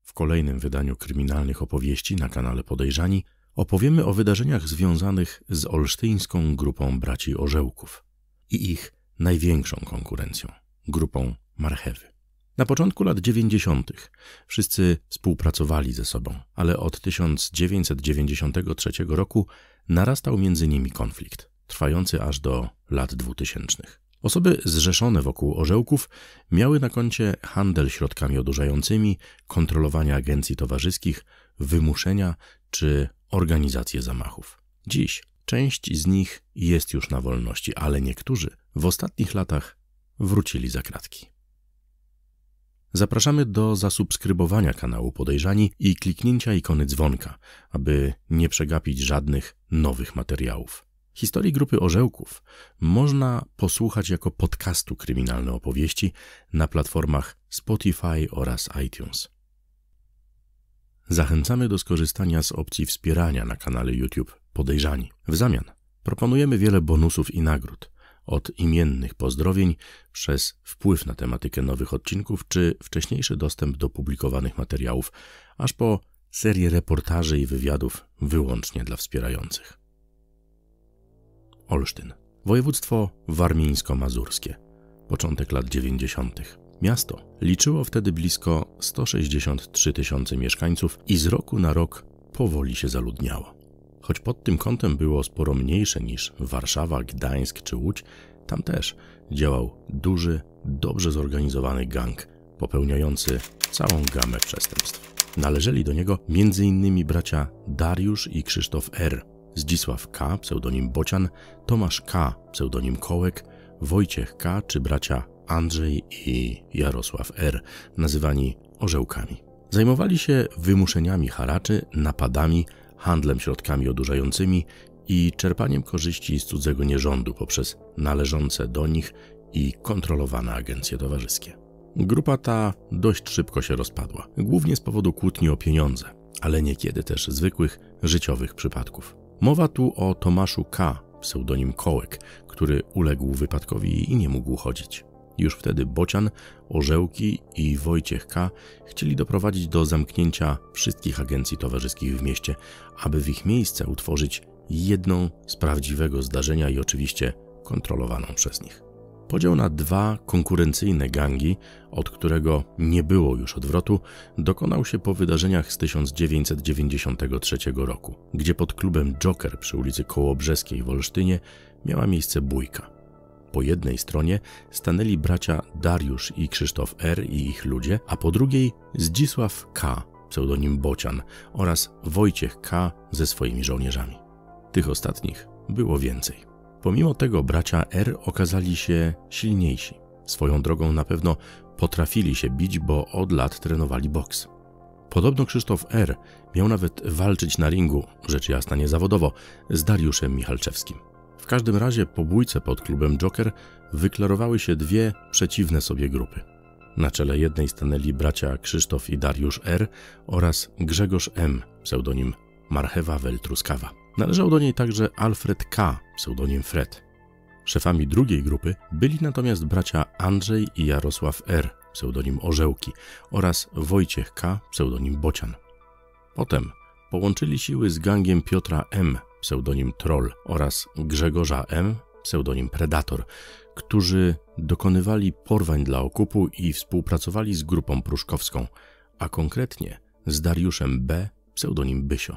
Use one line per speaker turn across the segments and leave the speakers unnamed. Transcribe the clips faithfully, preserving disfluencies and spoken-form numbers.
W kolejnym wydaniu kryminalnych opowieści na kanale Podejrzani opowiemy o wydarzeniach związanych z olsztyńską grupą braci Orzełków i ich największą konkurencją, grupą Marchewy. Na początku lat dziewięćdziesiątych wszyscy współpracowali ze sobą, ale od tysiąc dziewięćset dziewięćdziesiątego trzeciego roku narastał między nimi konflikt, trwający aż do lat dwutysięcznych. Osoby zrzeszone wokół Orzełków miały na koncie handel środkami odurzającymi, kontrolowanie agencji towarzyskich, wymuszenia czy organizację zamachów. Dziś część z nich jest już na wolności, ale niektórzy w ostatnich latach wrócili za kratki. Zapraszamy do zasubskrybowania kanału Podejrzani i kliknięcia ikony dzwonka, aby nie przegapić żadnych nowych materiałów. Historii grupy Orzełków można posłuchać jako podcastu Kryminalne Opowieści na platformach Spotify oraz iTunes. Zachęcamy do skorzystania z opcji wspierania na kanale YouTube Podejrzani. W zamian proponujemy wiele bonusów i nagród, od imiennych pozdrowień przez wpływ na tematykę nowych odcinków czy wcześniejszy dostęp do publikowanych materiałów, aż po serię reportaży i wywiadów wyłącznie dla wspierających. Olsztyn. Województwo warmińsko-mazurskie. Początek lat dziewięćdziesiątych. Miasto liczyło wtedy blisko sto sześćdziesiąt trzy tysiące mieszkańców i z roku na rok powoli się zaludniało. Choć pod tym kątem było sporo mniejsze niż Warszawa, Gdańsk czy Łódź, tam też działał duży, dobrze zorganizowany gang popełniający całą gamę przestępstw. Należeli do niego między innymi bracia Dariusz i Krzysztof R., Zdzisław K., pseudonim Bocian, Tomasz K., pseudonim Kołek, Wojciech K. czy bracia Andrzej i Jarosław R., nazywani Orzełkami. Zajmowali się wymuszeniami haraczy, napadami, handlem środkami odurzającymi i czerpaniem korzyści z cudzego nierządu poprzez należące do nich i kontrolowane agencje towarzyskie. Grupa ta dość szybko się rozpadła, głównie z powodu kłótni o pieniądze, ale niekiedy też zwykłych, życiowych przypadków. Mowa tu o Tomaszu K., pseudonim Kołek, który uległ wypadkowi i nie mógł chodzić. Już wtedy Bocian, Orzełki i Wojciech K. chcieli doprowadzić do zamknięcia wszystkich agencji towarzyskich w mieście, aby w ich miejsce utworzyć jedną z prawdziwego zdarzenia i oczywiście kontrolowaną przez nich. Podział na dwa konkurencyjne gangi, od którego nie było już odwrotu, dokonał się po wydarzeniach z tysiąc dziewięćset dziewięćdziesiątego trzeciego roku, gdzie pod klubem Joker przy ulicy Kołobrzeskiej w Olsztynie miała miejsce bójka. Po jednej stronie stanęli bracia Dariusz i Krzysztof R. i ich ludzie, a po drugiej Zdzisław K., pseudonim Bocian, oraz Wojciech K. ze swoimi żołnierzami. Tych ostatnich było więcej. Pomimo tego bracia R. okazali się silniejsi. Swoją drogą na pewno potrafili się bić, bo od lat trenowali boks. Podobno Krzysztof R. miał nawet walczyć na ringu, rzecz jasna niezawodowo, z Dariuszem Michalczewskim. W każdym razie po bójce pod klubem Joker wyklarowały się dwie przeciwne sobie grupy. Na czele jednej stanęli bracia Krzysztof i Dariusz R. oraz Grzegorz M., pseudonim Marchewa Truskawa. Należał do niej także Alfred K., pseudonim Fred. Szefami drugiej grupy byli natomiast bracia Andrzej i Jarosław R., pseudonim Orzełki, oraz Wojciech K., pseudonim Bocian. Potem połączyli siły z gangiem Piotra M., pseudonim Troll, oraz Grzegorza M., pseudonim Predator, którzy dokonywali porwań dla okupu i współpracowali z grupą pruszkowską, a konkretnie z Dariuszem B., pseudonim Bysio.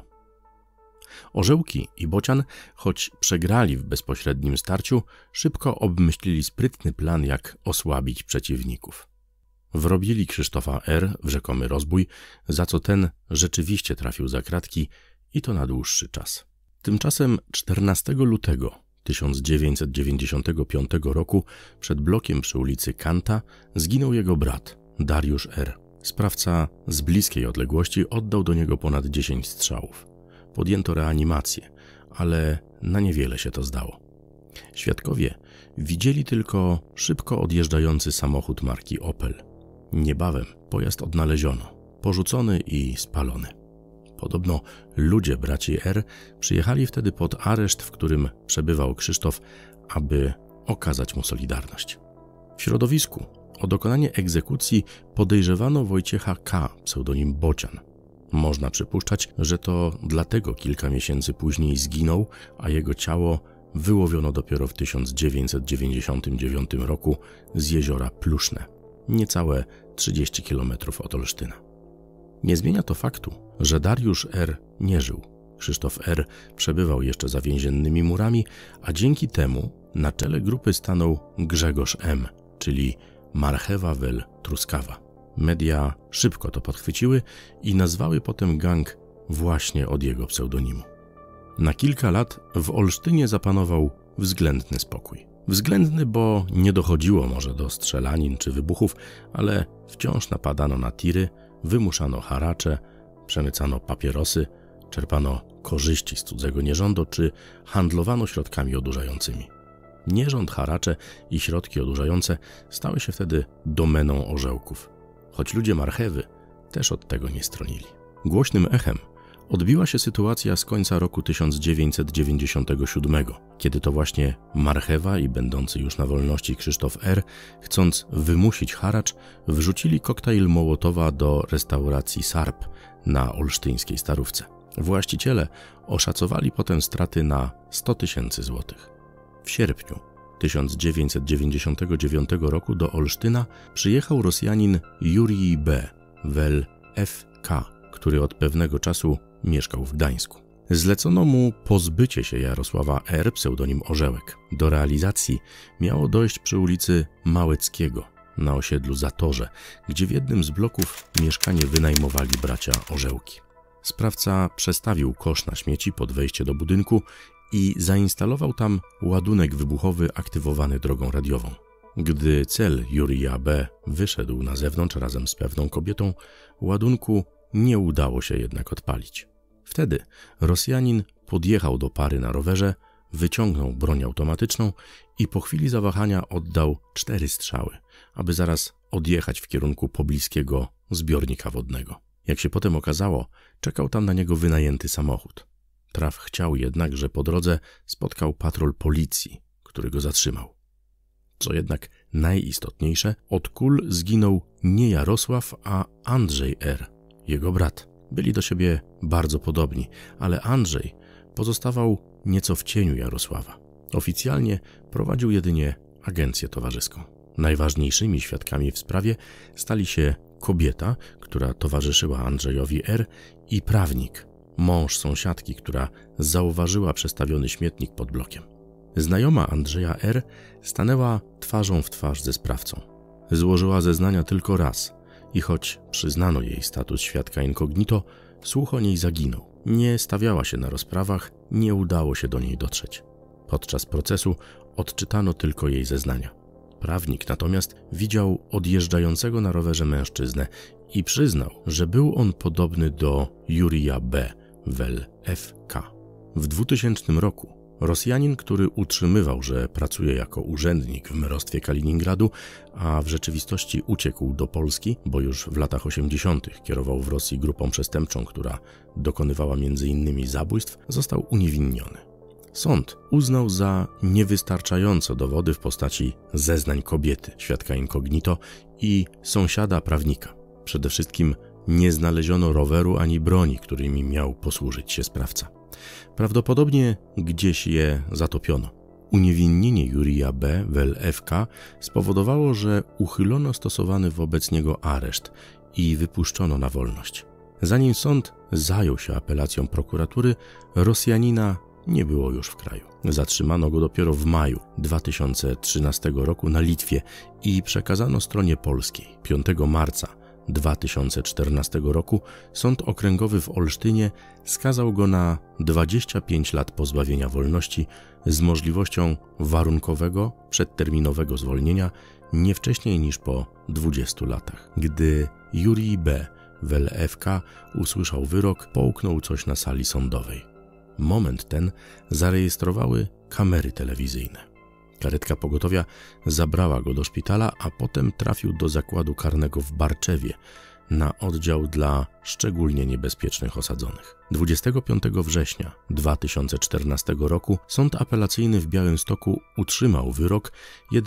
Orzełki i Bocian, choć przegrali w bezpośrednim starciu, szybko obmyślili sprytny plan, jak osłabić przeciwników. Wrobili Krzysztofa R. w rzekomy rozbój, za co ten rzeczywiście trafił za kratki i to na dłuższy czas. Tymczasem czternastego lutego tysiąc dziewięćset dziewięćdziesiątego piątego roku przed blokiem przy ulicy Kanta zginął jego brat, Dariusz R. Sprawca z bliskiej odległości oddał do niego ponad dziesięć strzałów. Podjęto reanimację, ale na niewiele się to zdało. Świadkowie widzieli tylko szybko odjeżdżający samochód marki Opel. Niebawem pojazd odnaleziono, porzucony i spalony. Podobno ludzie braci R. przyjechali wtedy pod areszt, w którym przebywał Krzysztof, aby okazać mu solidarność. W środowisku O dokonanie egzekucji podejrzewano Wojciecha K., pseudonim Bocian. Można przypuszczać, że to dlatego kilka miesięcy później zginął, a jego ciało wyłowiono dopiero w tysiąc dziewięćset dziewięćdziesiątym dziewiątym roku z jeziora Pluszne, niecałe trzydzieści kilometrów od Olsztyna. Nie zmienia to faktu, że Dariusz R. nie żył. Krzysztof R. przebywał jeszcze za więziennymi murami, a dzięki temu na czele grupy stanął Grzegorz M., czyli Marchewa vel Truskawa. Media szybko to podchwyciły i nazwały potem gang właśnie od jego pseudonimu. Na kilka lat w Olsztynie zapanował względny spokój. Względny, bo nie dochodziło może do strzelanin czy wybuchów, ale wciąż napadano na tiry, wymuszano haracze, przemycano papierosy, czerpano korzyści z cudzego nierządu czy handlowano środkami odurzającymi. Nierząd, haracze i środki odurzające stały się wtedy domeną orzełków, choć ludzie Marchewy też od tego nie stronili. Głośnym echem odbiła się sytuacja z końca roku tysiąc dziewięćset dziewięćdziesiątego siódmego, kiedy to właśnie Marchewa i będący już na wolności Krzysztof R., chcąc wymusić haracz, wrzucili koktajl Mołotowa do restauracji Sarp na olsztyńskiej Starówce. Właściciele oszacowali potem straty na sto tysięcy złotych. W sierpniu tysiąc dziewięćset dziewięćdziesiątego dziewiątego roku do Olsztyna przyjechał Rosjanin Jurij B. vel F K., który od pewnego czasu mieszkał w Gdańsku. Zlecono mu pozbycie się Jarosława R., pseudonim Orzełek. Do realizacji miało dojść przy ulicy Małeckiego, na osiedlu Zatorze, gdzie w jednym z bloków mieszkanie wynajmowali bracia Orzełki. Sprawca przestawił kosz na śmieci pod wejście do budynku i zainstalował tam ładunek wybuchowy aktywowany drogą radiową. Gdy cel Jurija B. wyszedł na zewnątrz razem z pewną kobietą, ładunku nie udało się jednak odpalić. Wtedy Rosjanin podjechał do pary na rowerze, wyciągnął broń automatyczną i po chwili zawahania oddał cztery strzały, aby zaraz odjechać w kierunku pobliskiego zbiornika wodnego. Jak się potem okazało, czekał tam na niego wynajęty samochód. Traf chciał jednak, że po drodze spotkał patrol policji, który go zatrzymał. Co jednak najistotniejsze, od kul zginął nie Jarosław, a Andrzej R., jego brat. Byli do siebie bardzo podobni, ale Andrzej pozostawał nieco w cieniu Jarosława. Oficjalnie prowadził jedynie agencję towarzyską. Najważniejszymi świadkami w sprawie stali się kobieta, która towarzyszyła Andrzejowi R., i prawnik, mąż sąsiadki, która zauważyła przestawiony śmietnik pod blokiem. Znajoma Andrzeja R. stanęła twarzą w twarz ze sprawcą. Złożyła zeznania tylko raz i choć przyznano jej status świadka incognito, słuch o niej zaginął. Nie stawiała się na rozprawach, nie udało się do niej dotrzeć. Podczas procesu odczytano tylko jej zeznania. Prawnik natomiast widział odjeżdżającego na rowerze mężczyznę i przyznał, że był on podobny do Jurija B. vel F K. W dwutysięcznym roku Rosjanin, który utrzymywał, że pracuje jako urzędnik w merostwie Kaliningradu, a w rzeczywistości uciekł do Polski, bo już w latach osiemdziesiątych kierował w Rosji grupą przestępczą, która dokonywała między innymi zabójstw, został uniewinniony. Sąd uznał za niewystarczająco dowody w postaci zeznań kobiety, świadka incognito i sąsiada prawnika. Przede wszystkim nie znaleziono roweru ani broni, którymi miał posłużyć się sprawca. Prawdopodobnie gdzieś je zatopiono. Uniewinnienie Jurija B. vel F K. spowodowało, że uchylono stosowany wobec niego areszt i wypuszczono na wolność. Zanim sąd zajął się apelacją prokuratury, Rosjanina nie było już w kraju. Zatrzymano go dopiero w maju dwa tysiące trzynastego roku na Litwie i przekazano stronie polskiej. piątego marca dwa tysiące czternastego roku Sąd Okręgowy w Olsztynie skazał go na dwadzieścia pięć lat pozbawienia wolności z możliwością warunkowego, przedterminowego zwolnienia nie wcześniej niż po dwudziestu latach. Gdy Jurij B. vel F K. usłyszał wyrok, połknął coś na sali sądowej. Moment ten zarejestrowały kamery telewizyjne. Karetka pogotowia zabrała go do szpitala, a potem trafił do zakładu karnego w Barczewie na oddział dla szczególnie niebezpiecznych osadzonych. dwudziestego piątego września dwa tysiące czternastego roku Sąd Apelacyjny w Białymstoku utrzymał wyrok, jednak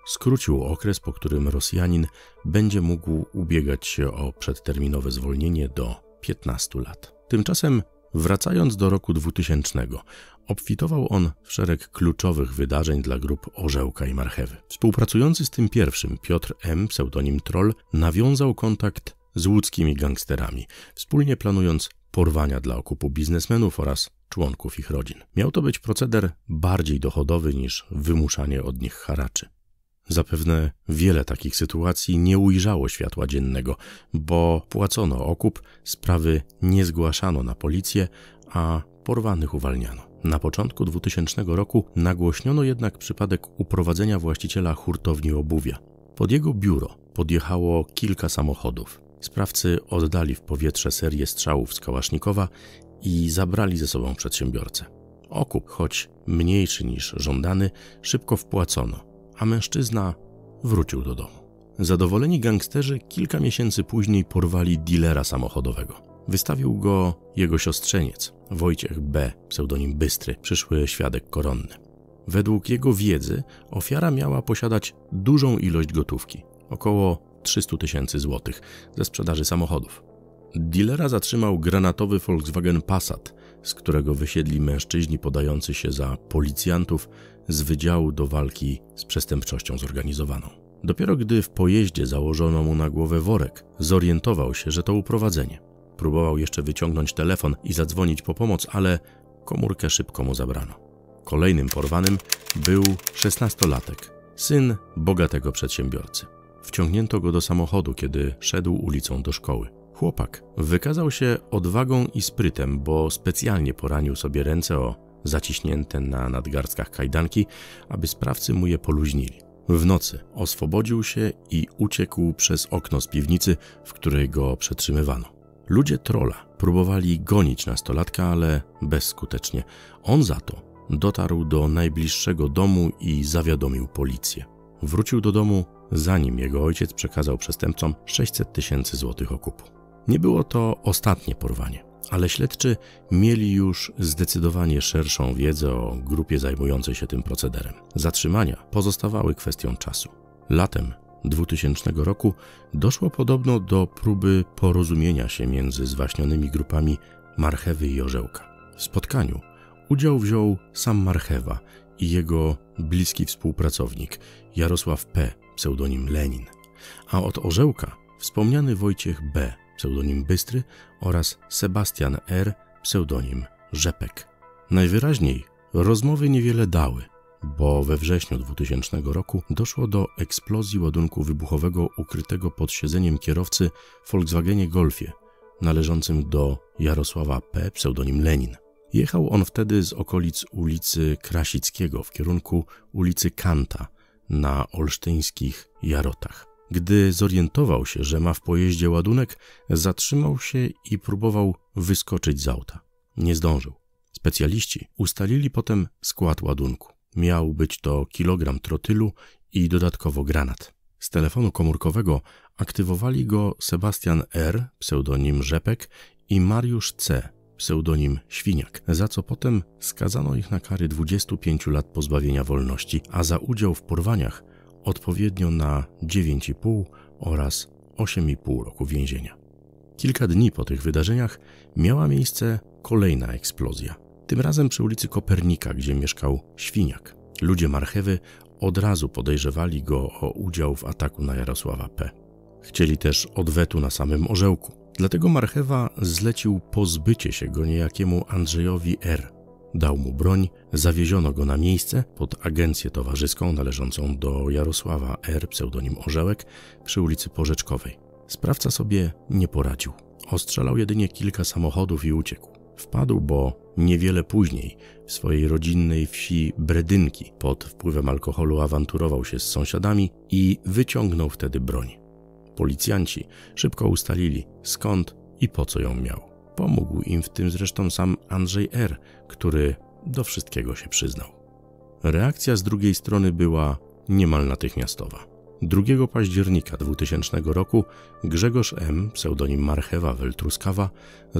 skrócił okres, po którym Rosjanin będzie mógł ubiegać się o przedterminowe zwolnienie do piętnastu lat. Tymczasem, wracając do roku dwutysięcznego, obfitował on w szereg kluczowych wydarzeń dla grup Orzełka i Marchewy. Współpracujący z tym pierwszym Piotr M., pseudonim Troll, nawiązał kontakt z łódzkimi gangsterami, wspólnie planując porwania dla okupu biznesmenów oraz członków ich rodzin. Miał to być proceder bardziej dochodowy niż wymuszanie od nich haraczy. Zapewne wiele takich sytuacji nie ujrzało światła dziennego, bo płacono okup, sprawy nie zgłaszano na policję, a porwanych uwalniano. Na początku dwutysięcznego roku nagłośniono jednak przypadek uprowadzenia właściciela hurtowni obuwia. Pod jego biuro podjechało kilka samochodów. Sprawcy oddali w powietrze serię strzałów z kałasznikowa i zabrali ze sobą przedsiębiorcę. Okup, choć mniejszy niż żądany, szybko wpłacono, a mężczyzna wrócił do domu. Zadowoleni gangsterzy kilka miesięcy później porwali dilera samochodowego. Wystawił go jego siostrzeniec, Wojciech B., pseudonim Bystry, przyszły świadek koronny. Według jego wiedzy ofiara miała posiadać dużą ilość gotówki, około trzysta tysięcy złotych, ze sprzedaży samochodów. Dilera zatrzymał granatowy Volkswagen Passat, z którego wysiedli mężczyźni podający się za policjantów z Wydziału do Walki z Przestępczością Zorganizowaną. Dopiero gdy w pojeździe założono mu na głowę worek, zorientował się, że to uprowadzenie. Próbował jeszcze wyciągnąć telefon i zadzwonić po pomoc, ale komórkę szybko mu zabrano. Kolejnym porwanym był szesnastolatek, syn bogatego przedsiębiorcy. Wciągnięto go do samochodu, kiedy szedł ulicą do szkoły. Chłopak wykazał się odwagą i sprytem, bo specjalnie poranił sobie ręce o zaciśnięte na nadgarstkach kajdanki, aby sprawcy mu je poluźnili. W nocy oswobodził się i uciekł przez okno z piwnicy, w której go przetrzymywano. Ludzie Trolla próbowali gonić nastolatka, ale bezskutecznie. On za to dotarł do najbliższego domu i zawiadomił policję. Wrócił do domu, zanim jego ojciec przekazał przestępcom sześćset tysięcy złotych okupu. Nie było to ostatnie porwanie, ale śledczy mieli już zdecydowanie szerszą wiedzę o grupie zajmującej się tym procederem. Zatrzymania pozostawały kwestią czasu. Latem dwutysięcznego roku doszło podobno do próby porozumienia się między zwaśnionymi grupami Marchewy i Orzełka. W spotkaniu udział wziął sam Marchewa i jego bliski współpracownik Jarosław P., pseudonim Lenin, a od Orzełka wspomniany Wojciech B., pseudonim Bystry oraz Sebastian R., pseudonim Rzepek. Najwyraźniej rozmowy niewiele dały, bo we wrześniu dwutysięcznego roku doszło do eksplozji ładunku wybuchowego ukrytego pod siedzeniem kierowcy w Volkswagenie Golfie, należącym do Jarosława P., pseudonim Lenin. Jechał on wtedy z okolic ulicy Krasickiego w kierunku ulicy Kanta na olsztyńskich Jarotach. Gdy zorientował się, że ma w pojeździe ładunek, zatrzymał się i próbował wyskoczyć z auta. Nie zdążył. Specjaliści ustalili potem skład ładunku. Miał być to kilogram trotylu i dodatkowo granat. Z telefonu komórkowego aktywowali go Sebastian R., pseudonim Rzepek, i Mariusz C., pseudonim Świniak, za co potem skazano ich na kary dwudziestu pięciu lat pozbawienia wolności, a za udział w porwaniach odpowiednio na dziewięć i pół oraz osiem i pół roku więzienia. Kilka dni po tych wydarzeniach miała miejsce kolejna eksplozja. Tym razem przy ulicy Kopernika, gdzie mieszkał Świniak. Ludzie Marchewy od razu podejrzewali go o udział w ataku na Jarosława P. Chcieli też odwetu na samym Orzełku. Dlatego Marchewa zlecił pozbycie się go niejakiemu Andrzejowi R. Dał mu broń, zawieziono go na miejsce pod agencję towarzyską należącą do Jarosława R., pseudonim Orzełek, przy ulicy Porzeczkowej. Sprawca sobie nie poradził. Ostrzelał jedynie kilka samochodów i uciekł. Wpadł, bo niewiele później w swojej rodzinnej wsi Bredynki pod wpływem alkoholu awanturował się z sąsiadami i wyciągnął wtedy broń. Policjanci szybko ustalili, skąd i po co ją miał. Pomógł im w tym zresztą sam Andrzej R., który do wszystkiego się przyznał. Reakcja z drugiej strony była niemal natychmiastowa. drugiego października dwutysięcznego roku Grzegorz M., pseudonim Marchewa Weltruskawa,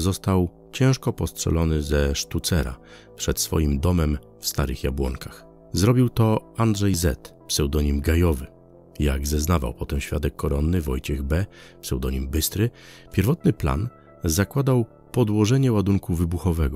został ciężko postrzelony ze sztucera przed swoim domem w Starych Jabłonkach. Zrobił to Andrzej Z., pseudonim Gajowy. Jak zeznawał potem świadek koronny Wojciech B., pseudonim Bystry, pierwotny plan zakładał podłożenie ładunku wybuchowego.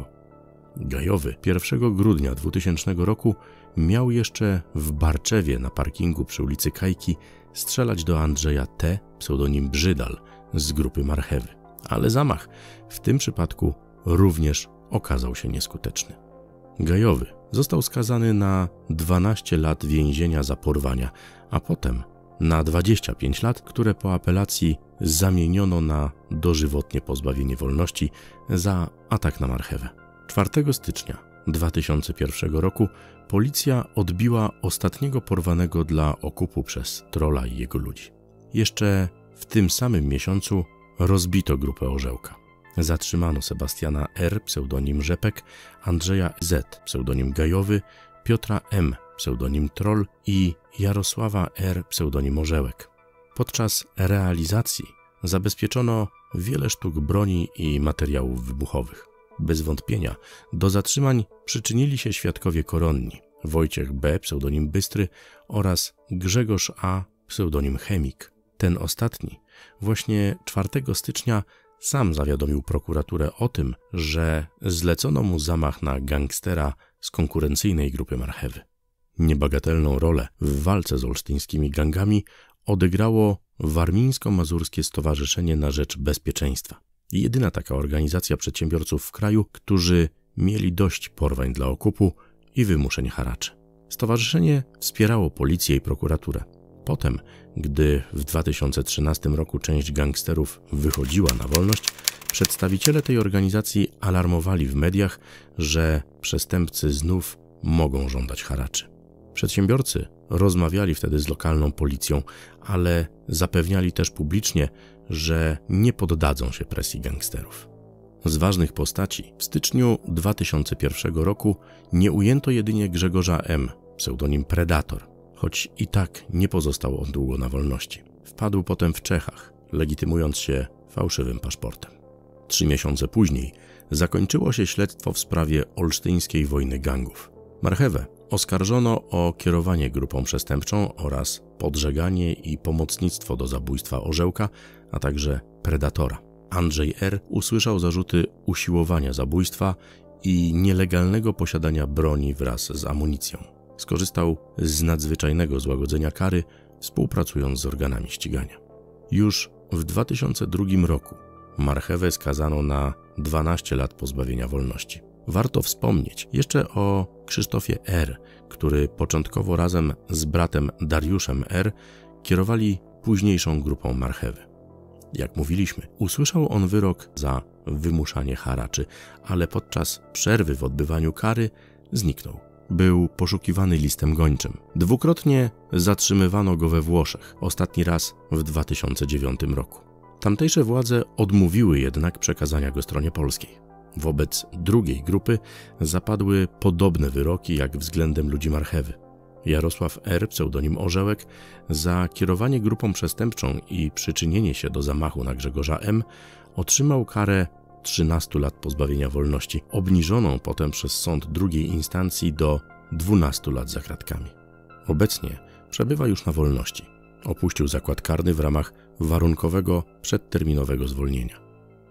Gajowy pierwszego grudnia dwutysięcznego roku miał jeszcze w Barczewie na parkingu przy ulicy Kajki strzelać do Andrzeja T., pseudonim Brzydal, z grupy Marchewy. Ale zamach w tym przypadku również okazał się nieskuteczny. Gajowy został skazany na dwanaście lat więzienia za porwania, a potem na dwadzieścia pięć lat, które po apelacji zamieniono na dożywotnie pozbawienie wolności za atak na Marchewę. czwartego stycznia dwa tysiące pierwszego roku policja odbiła ostatniego porwanego dla okupu przez Trolla i jego ludzi. Jeszcze w tym samym miesiącu rozbito grupę Orzełka. Zatrzymano Sebastiana R., pseudonim Rzepek, Andrzeja Z., pseudonim Gajowy, Piotra M., pseudonim Troll i Jarosława R., pseudonim Orzełek. Podczas realizacji zabezpieczono wiele sztuk broni i materiałów wybuchowych. Bez wątpienia do zatrzymań przyczynili się świadkowie koronni Wojciech B., pseudonim Bystry oraz Grzegorz A., pseudonim Chemik. Ten ostatni właśnie czwartego stycznia sam zawiadomił prokuraturę o tym, że zlecono mu zamach na gangstera z konkurencyjnej grupy Marchewy. Niebagatelną rolę w walce z olsztyńskimi gangami odegrało Warmińsko-Mazurskie Stowarzyszenie na Rzecz Bezpieczeństwa. Jedyna taka organizacja przedsiębiorców w kraju, którzy mieli dość porwań dla okupu i wymuszeń haraczy. Stowarzyszenie wspierało policję i prokuraturę. Potem, gdy w dwa tysiące trzynastym roku część gangsterów wychodziła na wolność, przedstawiciele tej organizacji alarmowali w mediach, że przestępcy znów mogą żądać haraczy. Przedsiębiorcy rozmawiali wtedy z lokalną policją, ale zapewniali też publicznie, że nie poddadzą się presji gangsterów. Z ważnych postaci w styczniu dwa tysiące pierwszego roku nie ujęto jedynie Grzegorza M., pseudonim Predator, choć i tak nie pozostał on długo na wolności. Wpadł potem w Czechach, legitymując się fałszywym paszportem. Trzy miesiące później zakończyło się śledztwo w sprawie olsztyńskiej wojny gangów. Marchewę oskarżono o kierowanie grupą przestępczą oraz podżeganie i pomocnictwo do zabójstwa Orzełka, a także Predatora. Andrzej R. usłyszał zarzuty usiłowania zabójstwa i nielegalnego posiadania broni wraz z amunicją. Skorzystał z nadzwyczajnego złagodzenia kary, współpracując z organami ścigania. Już w dwa tysiące drugim roku Marchewę skazano na dwanaście lat pozbawienia wolności. Warto wspomnieć jeszcze o Krzysztofie R., który początkowo razem z bratem Dariuszem R. kierowali późniejszą grupą Marchewy. Jak mówiliśmy, usłyszał on wyrok za wymuszanie haraczy, ale podczas przerwy w odbywaniu kary zniknął. Był poszukiwany listem gończym. Dwukrotnie zatrzymywano go we Włoszech, ostatni raz w dwa tysiące dziewiątym roku. Tamtejsze władze odmówiły jednak przekazania go stronie polskiej. Wobec drugiej grupy zapadły podobne wyroki jak względem ludzi Marchewy. Jarosław R., pseudonim Orzełek, za kierowanie grupą przestępczą i przyczynienie się do zamachu na Grzegorza M. otrzymał karę trzynastu lat pozbawienia wolności, obniżoną potem przez sąd drugiej instancji do dwunastu lat za kratkami. Obecnie przebywa już na wolności. Opuścił zakład karny w ramach warunkowego przedterminowego zwolnienia.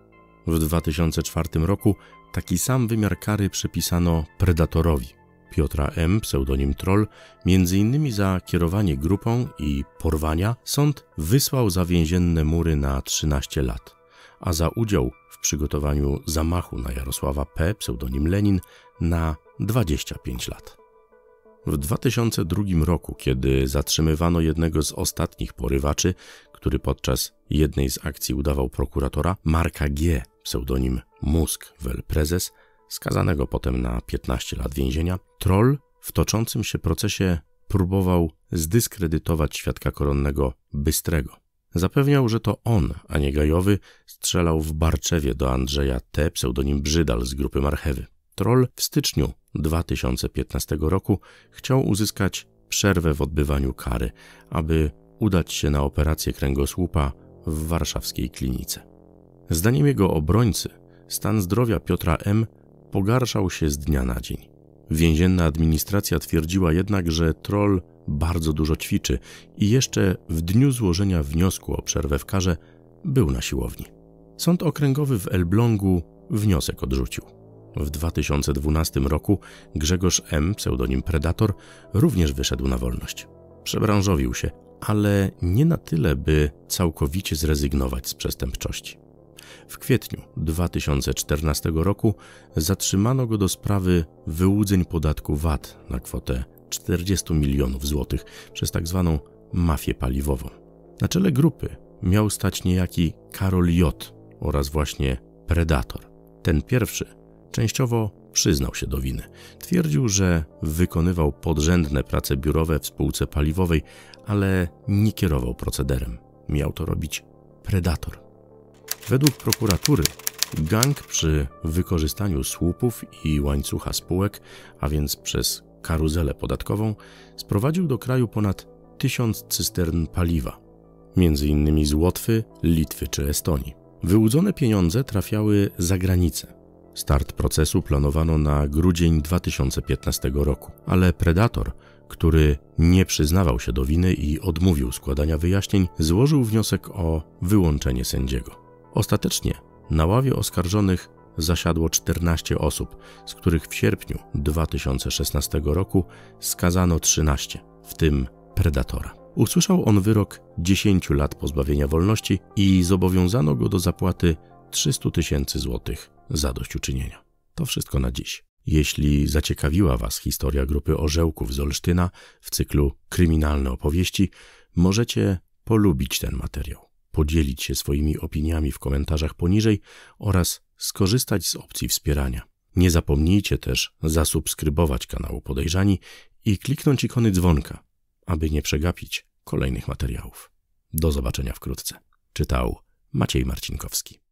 W dwa tysiące czwartym roku taki sam wymiar kary przypisano Predatorowi. Piotra M., pseudonim Troll, między innymi za kierowanie grupą i porwania, sąd wysłał za więzienne mury na trzynaście lat, a za udział w przygotowaniu zamachu na Jarosława P., pseudonim Lenin, na dwadzieścia pięć lat. W dwa tysiące drugim roku, kiedy zatrzymywano jednego z ostatnich porywaczy, który podczas jednej z akcji udawał prokuratora, Marka G., pseudonim Mózg wel Prezes, skazanego potem na piętnaście lat więzienia, Troll w toczącym się procesie próbował zdyskredytować świadka koronnego Bystrego. Zapewniał, że to on, a nie Gajowy, strzelał w Barczewie do Andrzeja T., pseudonim Brzydal z grupy Marchewy. Troll w styczniu dwa tysiące piętnastego roku chciał uzyskać przerwę w odbywaniu kary, aby udać się na operację kręgosłupa w warszawskiej klinice. Zdaniem jego obrońcy stan zdrowia Piotra M. pogarszał się z dnia na dzień. Więzienna administracja twierdziła jednak, że troll bardzo dużo ćwiczy i jeszcze w dniu złożenia wniosku o przerwę w karze był na siłowni. Sąd okręgowy w Elblągu wniosek odrzucił. W dwa tysiące dwunastym roku Grzegorz M., pseudonim Predator, również wyszedł na wolność. Przebranżowił się, ale nie na tyle, by całkowicie zrezygnować z przestępczości. W kwietniu dwa tysiące czternastego roku zatrzymano go do sprawy wyłudzeń podatku V A T na kwotę czterdzieści milionów złotych przez tzw. mafię paliwową. Na czele grupy miał stać niejaki Karol J. oraz właśnie Predator. Ten pierwszy częściowo przyznał się do winy. Twierdził, że wykonywał podrzędne prace biurowe w spółce paliwowej, ale nie kierował procederem. Miał to robić Predator. Według prokuratury gang przy wykorzystaniu słupów i łańcucha spółek, a więc przez karuzelę podatkową, sprowadził do kraju ponad tysiąc cystern paliwa, między innymi z Łotwy, Litwy czy Estonii. Wyłudzone pieniądze trafiały za granicę. Start procesu planowano na grudzień dwa tysiące piętnastego roku, ale Predator, który nie przyznawał się do winy i odmówił składania wyjaśnień, złożył wniosek o wyłączenie sędziego. Ostatecznie na ławie oskarżonych zasiadło czternaście osób, z których w sierpniu dwa tysiące szesnastego roku skazano trzynaście, w tym Predatora. Usłyszał on wyrok dziesięciu lat pozbawienia wolności i zobowiązano go do zapłaty trzysta tysięcy złotych zadośćuczynienia. To wszystko na dziś. Jeśli zaciekawiła Was historia grupy orzełków z Olsztyna w cyklu Kryminalne opowieści, możecie polubić ten materiał, podzielić się swoimi opiniami w komentarzach poniżej oraz skorzystać z opcji wspierania. Nie zapomnijcie też zasubskrybować kanału Podejrzani i kliknąć ikony dzwonka, aby nie przegapić kolejnych materiałów. Do zobaczenia wkrótce. Czytał Maciej Marcinkowski.